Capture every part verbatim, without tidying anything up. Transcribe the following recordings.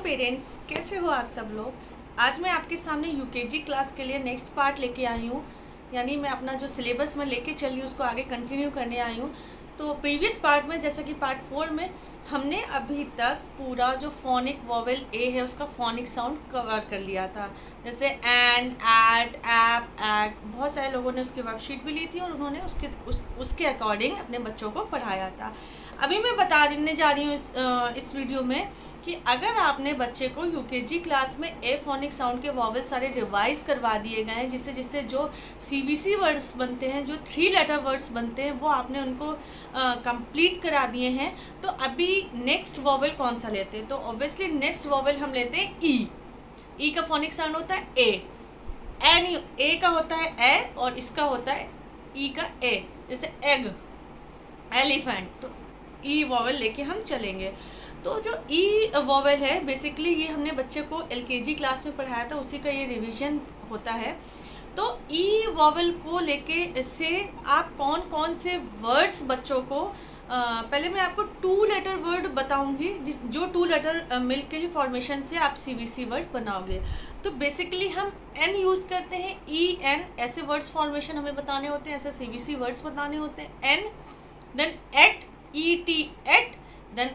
Parents, कैसे हो आप सब लोग। आज मैं आपके सामने यूकेजी क्लास के लिए नेक्स्ट पार्ट लेके आई हूँ, यानी मैं अपना जो सिलेबस में लेके चली हूँ उसको आगे कंटिन्यू करने आई हूँ। तो प्रीवियस पार्ट में, जैसे कि पार्ट फोर में, हमने अभी तक पूरा जो फोनिक वोवेल ए है उसका फोनिक साउंड कवर कर लिया था, जैसे एंड, एट, एप, एट। बहुत सारे लोगों ने उसकी वर्कशीट भी ली थी और उन्होंने उसके उस उसके अकॉर्डिंग अपने बच्चों को पढ़ाया था। अभी मैं बता देने जा रही हूँ इस इस वीडियो में कि अगर आपने बच्चे को यूकेजी क्लास में ए फोनिक साउंड के वॉवेल सारे रिवाइज करवा दिए गए हैं, जिससे जिससे जो सीबीसी वर्ड्स बनते हैं, जो थ्री लेटर वर्ड्स बनते हैं, वो आपने उनको कंप्लीट करा दिए हैं, तो अभी नेक्स्ट वॉवेल कौन सा लेते हैं? तो ऑब्वियसली नेक्स्ट वॉवेल हम लेते हैं ई। ई का फोनिक साउंड होता है ए। एन ए का होता है ए और इसका होता है ई का ए, जैसे एग, एलिफेंट। तो ई वॉवेल लेके हम चलेंगे। तो जो ई वॉवेल है बेसिकली ये हमने बच्चे को एलकेजी क्लास में पढ़ाया था, उसी का ये रिवीजन होता है। तो ई वॉवेल को लेके से आप कौन कौन से वर्ड्स बच्चों को, आ, पहले मैं आपको टू लेटर वर्ड बताऊंगी, जिस जो टू लेटर मिल के ही फॉर्मेशन से आप सीबीसी वर्ड बनाओगे। तो बेसिकली हम एन यूज़ करते हैं, ई एन, ऐसे वर्ड्स फॉर्मेशन हमें बताने होते हैं, ऐसे सीबीसी वर्ड्स बताने होते हैं। En, then at, E T at, then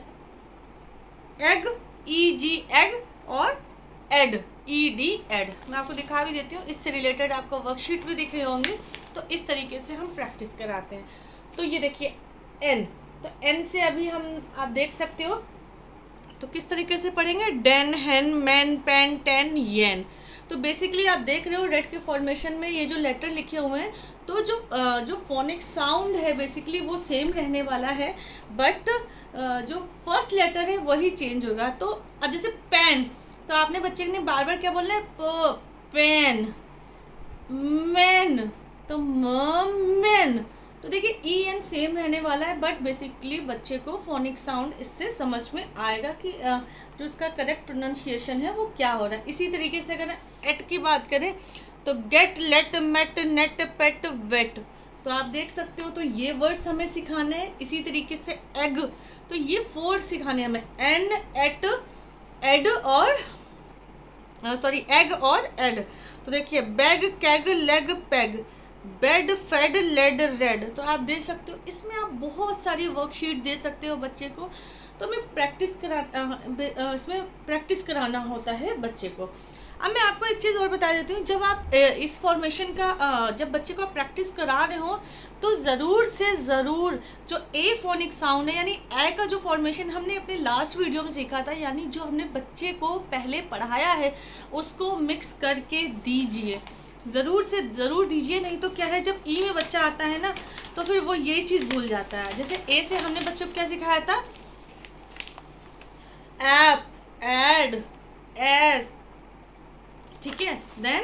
eg, E G eg, और एड, ई डी एड। मैं आपको दिखा भी देती हूँ, इससे रिलेटेड आपको वर्कशीट भी दिख रहे होंगे। तो इस तरीके से हम प्रैक्टिस कराते हैं। तो ये देखिए एन, तो एन से अभी हम आप देख सकते हो तो किस तरीके से पढ़ेंगे, डेन, हेन, मैन, पेन, टेन, येन। तो बेसिकली आप देख रहे हो रेड के फॉर्मेशन में ये जो लेटर लिखे हुए हैं, तो जो जो फोनिक साउंड है बेसिकली वो सेम रहने वाला है, बट जो फर्स्ट लेटर है वही चेंज होगा। तो अब जैसे पेन, तो आपने बच्चे ने बार बार क्या बोलना है, प, पेन। मैन, तो मैन। तो देखिए ई एन सेम रहने वाला है, बट बेसिकली बच्चे को फोनिक साउंड इससे समझ में आएगा कि जो उसका करेक्ट प्रोनाउंसिएशन है वो क्या हो रहा है। इसी तरीके से अगर एट की बात करें तो get, let, met, net, pet, wet. तो आप देख सकते हो, तो ये वर्ड्स हमें सिखाने हैं। इसी तरीके से एग, तो ये फोर सिखाने हमें, एन, एट, एड और सॉरी एग और एड। तो देखिए beg, keg, leg, peg, bed, fed, led, red. तो आप देख सकते हो इसमें आप बहुत सारी वर्कशीट दे सकते हो बच्चे को। तो हमें प्रैक्टिस करा इसमें प्रैक्टिस कराना होता है बच्चे को। अब मैं आपको एक चीज़ और बता देती हूँ, जब आप इस फॉर्मेशन का जब बच्चे को आप प्रैक्टिस करा रहे हो तो ज़रूर से ज़रूर जो ए फोनिक साउंड है, यानी ए का जो फॉर्मेशन हमने अपने लास्ट वीडियो में सीखा था, यानी जो हमने बच्चे को पहले पढ़ाया है उसको मिक्स करके दीजिए, ज़रूर से ज़रूर दीजिए। नहीं तो क्या है, जब ई में बच्चा आता है ना तो फिर वो ये चीज़ भूल जाता है। जैसे ए से हमने बच्चों को क्या सिखाया था, ऐप, एड, एस, ठीक है, then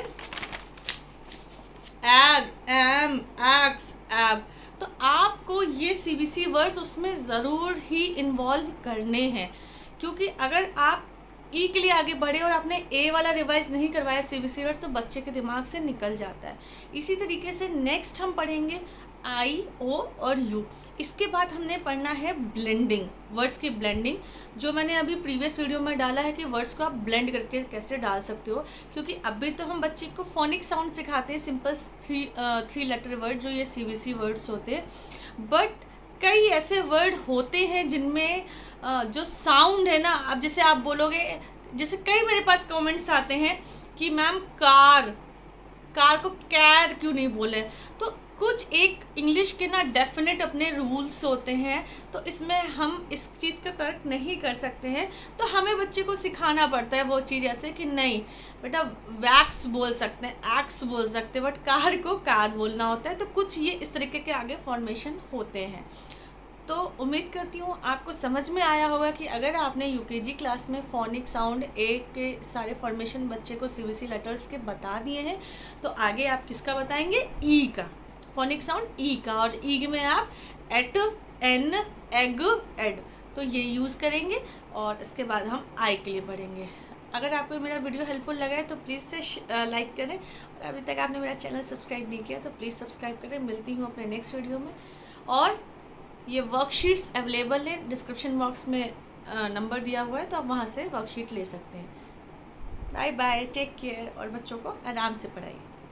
eg, em, ex, ep. तो आपको ये सीबीसी वर्ड्स उसमें ज़रूर ही इन्वॉल्व करने हैं, क्योंकि अगर आप ई के लिए आगे बढ़े और आपने ए वाला रिवाइज नहीं करवाया सीबीसी वर्ड्स तो बच्चे के दिमाग से निकल जाता है। इसी तरीके से नेक्स्ट हम पढ़ेंगे आई, ओ और यू। इसके बाद हमने पढ़ना है ब्लेंडिंग, वर्ड्स की ब्लेंडिंग, जो मैंने अभी प्रीवियस वीडियो में डाला है कि वर्ड्स को आप ब्लेंड करके कैसे डाल सकते हो। क्योंकि अभी तो हम बच्चे को फोनिक साउंड सिखाते हैं, simple three three letter word जो ये सीबीसी वर्ड्स होते हैं, बट कई ऐसे वर्ड होते हैं जिनमें जो साउंड है ना, अब जैसे आप बोलोगे, जैसे कई मेरे पास कमेंट्स आते हैं कि मैम कार, कार को कैर क्यों नहीं बोले। तो कुछ एक इंग्लिश के ना डेफिनेट अपने रूल्स होते हैं, तो इसमें हम इस चीज़ का तर्क नहीं कर सकते हैं। तो हमें बच्चे को सिखाना पड़ता है वो चीज़, ऐसे कि नहीं बेटा वैक्स बोल सकते हैं, एक्स बोल सकते हैं, बट कार को कार बोलना होता है। तो कुछ ये इस तरीके के आगे फॉर्मेशन होते हैं। तो उम्मीद करती हूँ आपको समझ में आया होगा कि अगर आपने यूकेजी क्लास में फोनिक साउंड ए के सारे फॉर्मेशन बच्चे को सीबीसी लेटर्स के बता दिए हैं, तो आगे आप किसका बताएंगे, ई का फोनिक साउंड, ई का। और ई में आप एट, एन, एग, एड, तो ये यूज़ करेंगे। और इसके बाद हम आई के लिए बढ़ेंगे। अगर आपको मेरा वीडियो हेल्पफुल लगा है तो प्लीज़ से लाइक करें, और अभी तक आपने मेरा चैनल सब्सक्राइब नहीं किया तो प्लीज़ सब्सक्राइब करें। मिलती हूँ अपने नेक्स्ट वीडियो में। और ये वर्कशीट्स अवेलेबल है डिस्क्रिप्शन बॉक्स में, नंबर दिया हुआ है, तो आप वहाँ से वर्कशीट ले सकते हैं। बाय बाय, टेक केयर, और बच्चों को आराम से पढ़ाइए।